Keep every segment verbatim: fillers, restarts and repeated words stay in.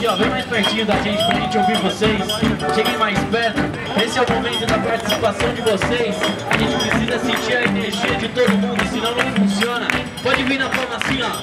ó, vem mais pertinho da gente pra gente ouvir vocês. Cheguem mais perto. Esse é o momento da participação de vocês. A gente precisa sentir a energia de todo mundo, senão não funciona. Pode vir na palma assim, ó.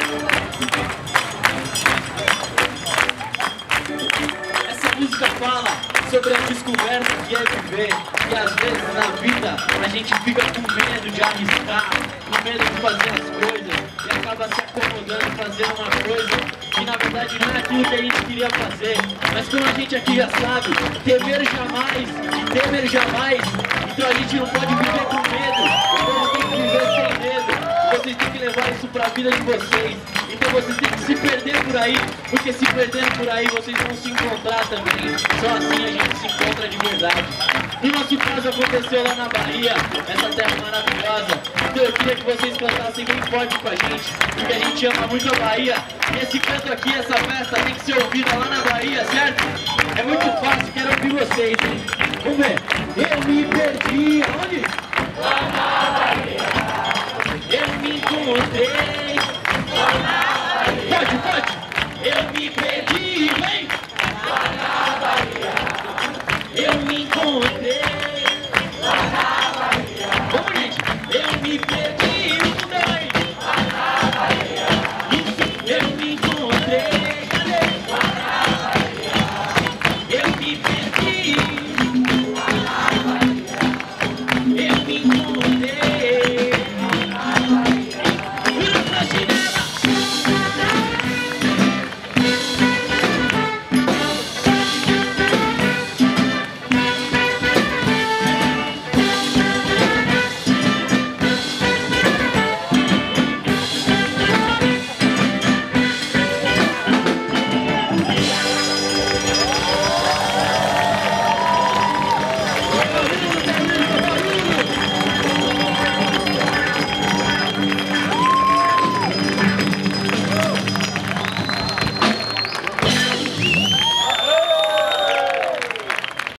Essa música fala sobre a descoberta que é viver. E às vezes na vida a gente fica com medo de arriscar, com medo de fazer as coisas e acaba se acomodando, fazendo uma coisa que na verdade não é aquilo que a gente queria fazer. Mas como a gente aqui já sabe, temer jamais e temer jamais, então a gente não pode viver com medo, então tem que viver sem medo. Vocês têm que levar isso pra vida de vocês. Então vocês têm que se perder por aí, porque se perdendo por aí vocês vão se encontrar também. Só assim a gente se encontra de verdade. No nosso caso aconteceu lá na Bahia, essa terra maravilhosa. Então eu queria que vocês cantassem bem forte com a gente, porque a gente ama muito a Bahia. E esse canto aqui, essa festa tem que ser ouvida lá na Bahia, certo? É muito fácil, quero ouvir vocês, hein? Vamos ver. Eu me perdi, aonde? Lá na Bahia.